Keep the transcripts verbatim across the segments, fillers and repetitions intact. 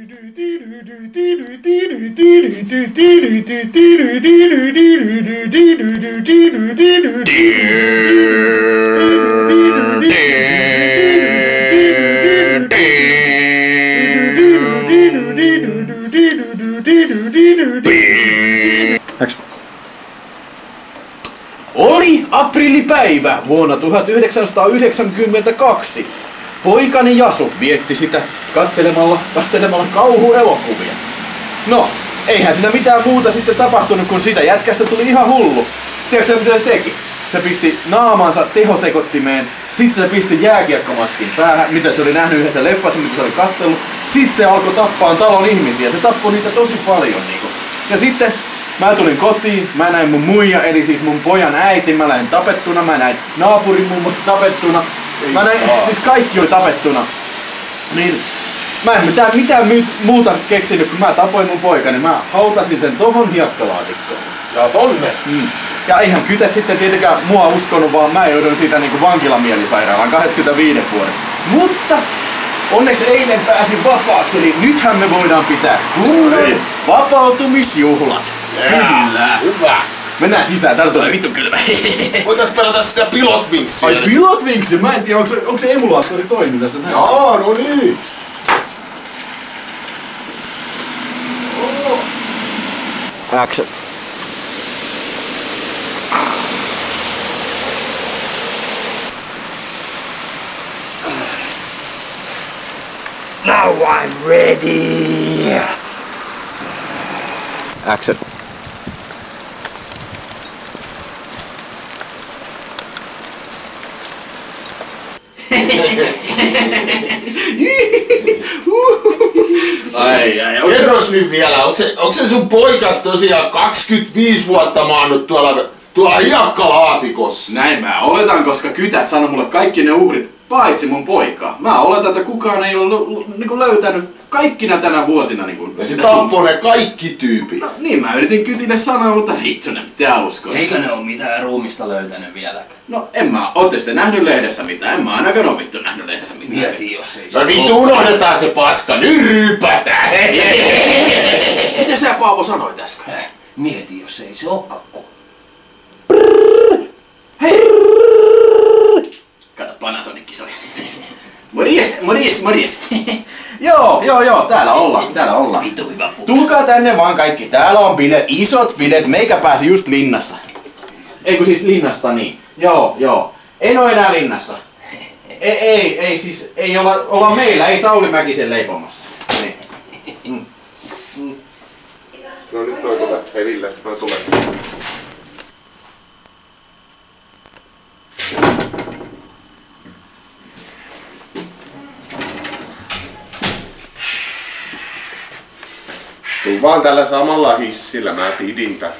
Oli aprillipäivä vuonna tuhatyhdeksänsataayhdeksänkymmentäkaksi. Poikani Jasu vietti sitä katselemalla, katselemalla kauhuelokuvia. No, eihän siinä mitään muuta sitten tapahtunut, kun sitä jätkästä tuli ihan hullu. Tiedätkö mitä se teki? Se pisti naamansa tehosekottimeen, sitten se pisti jääkiekkomaskin päähän, mitä se oli nähnyt yhdessä leffassa, mitä se oli katsellut. Sitten se alkoi tappaa talon ihmisiä, se tappoi niitä tosi paljon niinku. Ja sitten mä tulin kotiin, mä näin mun muija, eli siis mun pojan äiti, mä näin tapettuna, mä näin naapurin mummot tapettuna. Mä näin, siis kaikki oli tapettuna. Niin mä en mitään, mitään muuta keksinyt, kun mä tapoin mun poikani. Mä hautasin sen tohon hiekkalaatikkoon. Ja tonne? Mm. Ja eihän kytet sitten tietenkään mua uskonut, vaan mä joudun siitä niinku vankilamielisairaalaan kahdeskymmenesviides vuodessa. Mutta onneksi eilen pääsin vapaaksi, eli nythän me voidaan pitää kunnon vapautumisjuhlat. Yeah. Kyllä. Hyvä. Mennään sisään, täällä tulee vittu kylmä. Voitais pelata sitä Pilot Wingsia. Ai Pilot Wingsia? Mä en tiedä, onko se, onko se emulaattori toimii tässä näin? Jaa, no niin. Action. Now I'm ready. Action. Ai, ai, ai. Kerros nyt vielä, onko se, onko se sun poikas tosiaan kaksikymmentäviisi vuotta maannut tuolla, tuolla hiekkalaatikossa? Näin mä oletan, koska kytät sanoi mulle kaikki ne uhrit, paitsi mun poika. Mä oletan, että kukaan ei ole niinku löytänyt kaikkina tänä vuosina niinku. Ja se tappoi ne kaikki tyypit. No, niin mä yritin kytille sanoa, mutta vittu ne pitää uskoa. Eikö ne oo mitään ruumista löytänyt vieläkään? No en mä, ootte sitten nähnyt lehdessä mitään? En mä ainakaan oo vittu nähnyt lehdessä mitään. Mieti jos ei No se vittu unohdetaan se paska, nyt ryypätään! Mitä sä Paavo sanoit äsken? Mieti jos ei se oo kakku. Hei! Kato, Panasonic soi. Morjes, morjes, morjes. Joo, joo, joo, täällä ollaan, täällä ollaan. Vitu hyvä puhe. Tulkaa tänne vaan kaikki, täällä on bileet, isot bileet, meikä pääsi just linnassa. Eikö siis linnasta niin? Joo, joo. En oo enää linnassa. Ei, ei, ei siis, ei olla, olla meillä, ei Sauli Mäkisen leipomassa. Niin. Mm. Mm. No nyt toi kova. Hei Ville, mä tulen. Tuu vaan tällä samalla hissillä, mä pidin tän.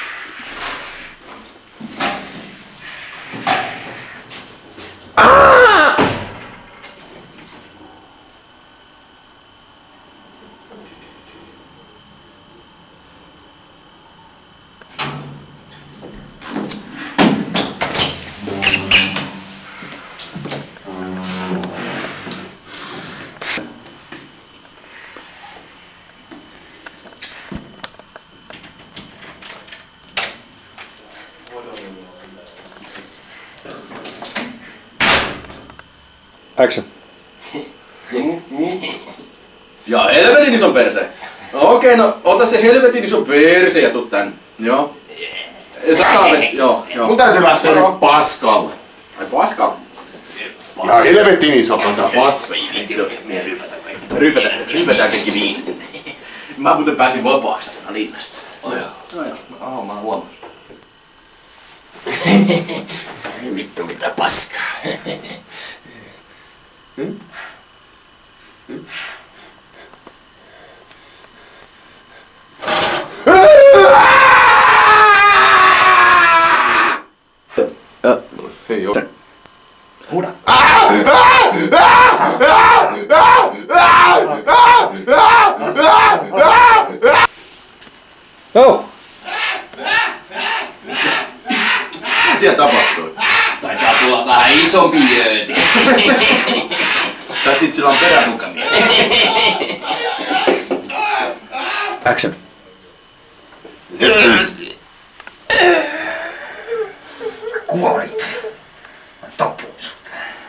Action. Ja helvetin ison perse. No, okei, okay, no ota se helvetin iso perse ja tuu tän. Joo. Ja sä saavet, joo, joo. Mun täytyy lähteä nyt paskalle. Ai paska? Ja helvetin iso pasa paska. Ryypätään, ryypätään kaikki viinit sinne. Mä muuten pääsin vapaaksi tuonne linnasta. Oh joo. No joo, oh, mä huomaan. Vittu mitä paskaa. Hmm? Hmm? Hei joo. Huuda. Oh! Mitä siellä tapahtui? Taitaa tulla vähän isompi jööti. Tai sit sillä on perämukamia. Action. Kuolit. Mä tapoin sut.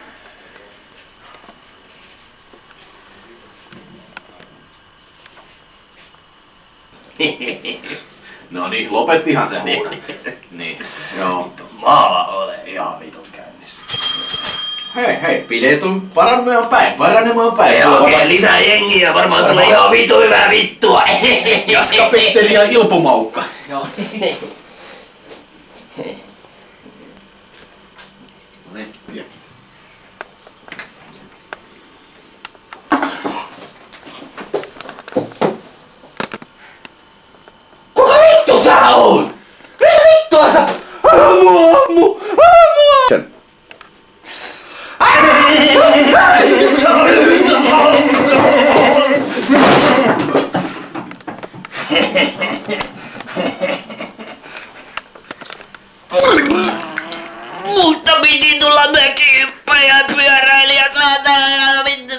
No niin, lopettihan se huuda. Niin, joo. Maala ole ihan vitun käynnissä. Hei, hei, bileet on paranemaan päin, paranemaan päin. Joo, okei, lisää jengiä, varmaan tulee ihan vitu hyvää vittua. Jaska, Petteri ja Ilpumaukka. Joo. No niin, ja. Kuka vittu sä oot? Mitä vittua sä? Ammu, ammu, ammu! Sen. Mutta piti tulla mökiyppäjät, pyöräilijät, saatana vittu.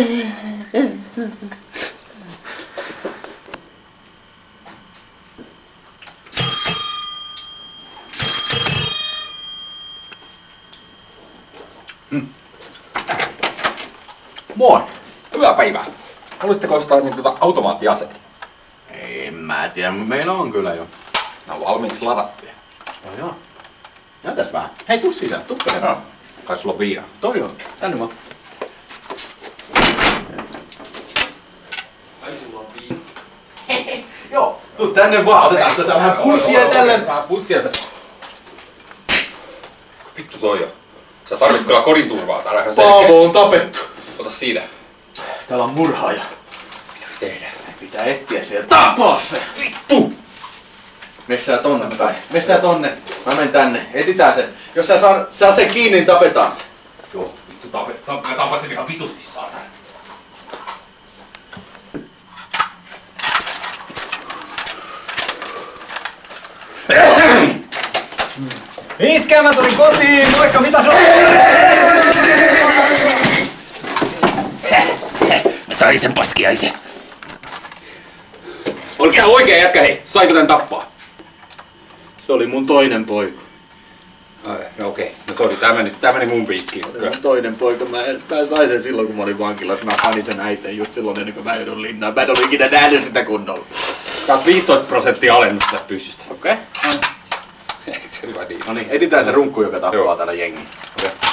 Moi. Hyvää päivää. Haluaisitteko ostaa niin tuota automaattiaseita? En mä tiedä, mutta meillä on kyllä jo. Ne on valmiiksi ladattuja. No joo. Näytäs vähän. Hei, tuu sisään, tuu perään. No. Kai sulla on viina. Toi on, tänne vaan. Kai sulla on viina. Joo, tuu tänne vaan. Otetaan tässä vähän pulssia tälle. Vähän pulssia tälle. Vittu toi on. Sä tarvit kyllä kodin turvaa täällä ihan selkeästi. Paavo on tapettu. Ota siinä. Täällä on murhaaja. Mitä me tehdään? Pitää etsiä se ja tappaa se. Vittu! Mene sä tonne päin. Mene sä tonne. Mä menen tänne. Etitään sen. Jos sä saat, saat sen kiinni, niin tapetaan se. Joo, vittu tapet. Tap, mä tapan sen ihan vitusti saadaan. Iskä, mä tulin kotiin! Moikka, mitä se Mä sain sen paskiaisen. Oliko tää oikea jätkä, hei? Saiko tän tappaa? Se oli mun toinen poika. Ai, no okei. No sori, tää meni, tää meni mun piikkiin. Se oli mun toinen poika. Mä, mä sain sen silloin, kun mä olin vankilassa. Mä panin sen äiteen just silloin ennen kuin mä joudun linnaan. Mä en ollut ikinä nähnyt sitä kunnolla. Saat viisitoista prosenttia alennusta tästä pyssystä. Okei. Okay. Eikö se hyvä niin? No niin, etitään se runkku, joka tappaa Joo. täällä jengi. Okei. Okay.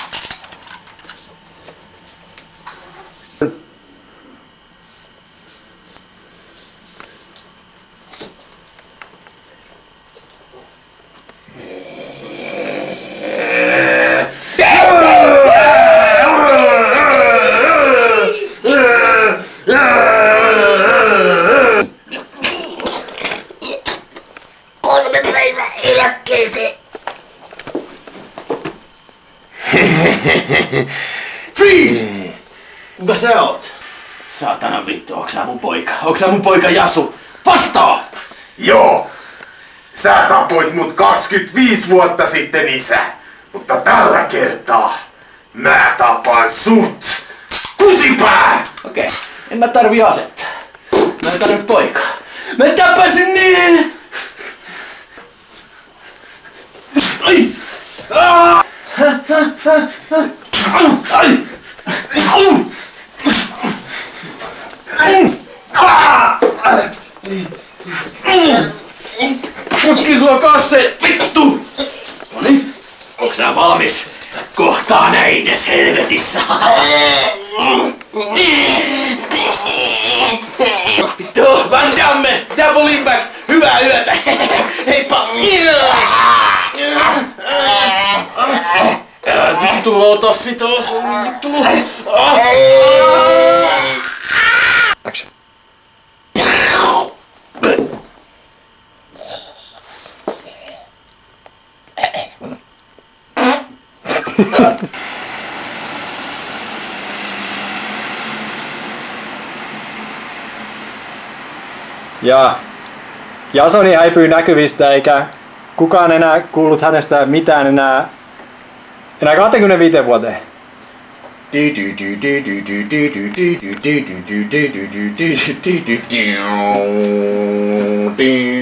Kolme päivää eläkkeeseen. Freeze! Kuka sä oot? Saatana vittu, onks sä mun poika? Onks sä mun poika Jasu? Vastaa! Joo! Sä tapoit mut kaksikymmentäviisi vuotta sitten, isä. Mutta tällä kertaa mä tapaan sut! Kusipää! Okei, okay. En mä tarvii asetta. Mä en tarvii poikaa. Mä tapasin niin! Ai! Ah! Ai! Au! Putki sua kasse! Vittu! Noniin. Onks sä valmis? Kohtaa näites helvetissä. Vittu! Van Damme! Double Impact! Hyvää yötä! Heippa! Vittu, ota sitä osu! Vittu! Action. Ja Jasoni häipyy näkyvistä eikä kukaan enää kuullut hänestä mitään enää, enää kaksikymmentäviisi vuoteen. Ding.